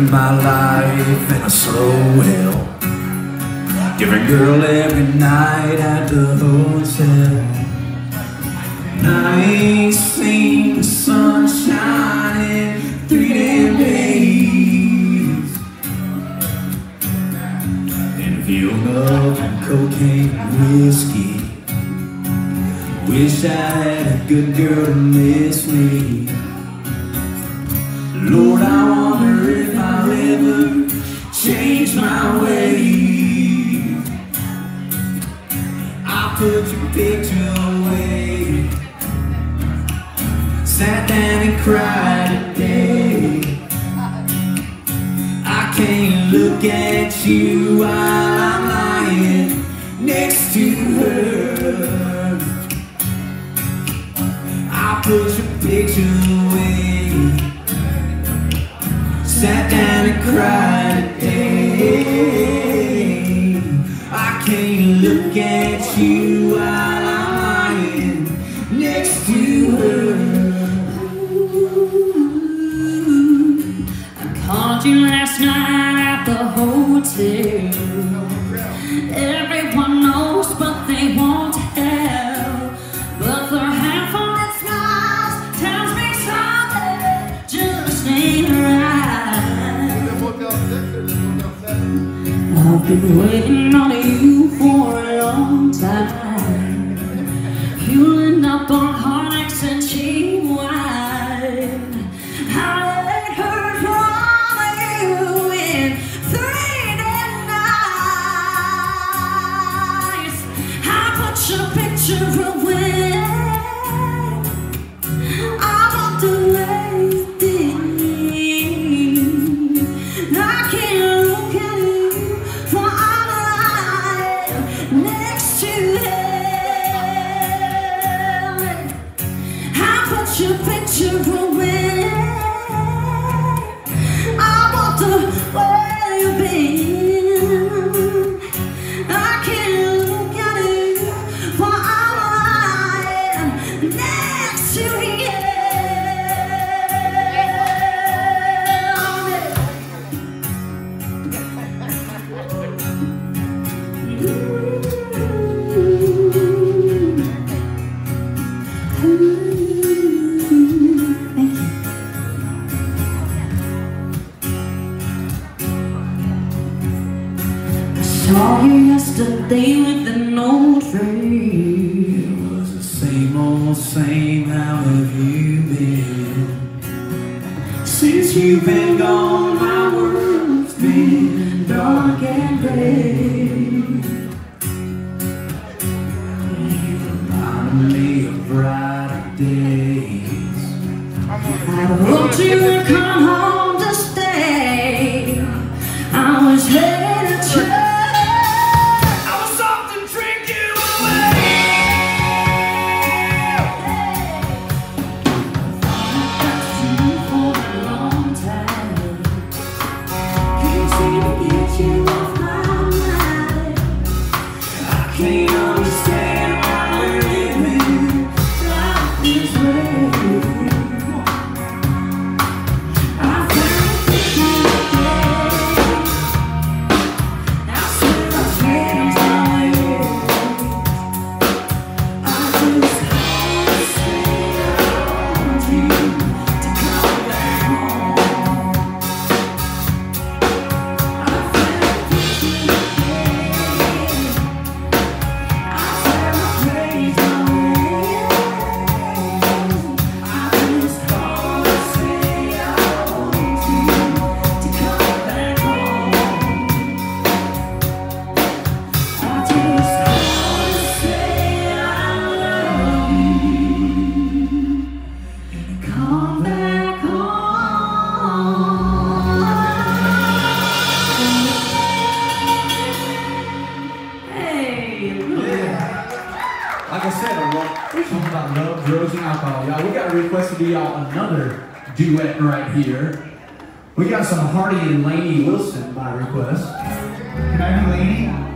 living my life in a slow hell. Different girl every night at the hotel. Nights seen the sun shining 3 damn days. And filled up with cocaine and whiskey. Wish I had a good girl to miss me. Lord, I wonder if I'll ever change my ways. I put your picture away, sat down and cried today. I can't look at you while I'm lying next to her. I put your picture away, sat down and cried today. I can't look at you while I'm lying next to her. I called you last night at the hotel. Everyone knows but they won't tell. But their half-hearted smiles tells me something just ain't right. I've been waiting on you for a long time, fueling up on heartaches and cheap wine. I ain't heard from you in 3 damn nights. I put your picture away. I want to wait in. I can't look at you for I'm alive next to him. I put your picture away. I want to where you've been. I can't look at you for I'm alive next to him. Saw you yesterday with an old friend. It was the same old same, how have you been? Since you've been gone, my world's been dark and gray. You remind me of brighter days. I hoped you would come home to stay. I was headed to church. Can't understand why we're living life this way. I found pictures again. I said I changed my ways. I just want to stay around you to come back home. I found pictures again. Like I said, we're talking about love, drugs, and alcohol. Y'all, we got a request to do y'all another duet right here. We got some Hardy and Lainey Wilson by request. Can I have Lainey?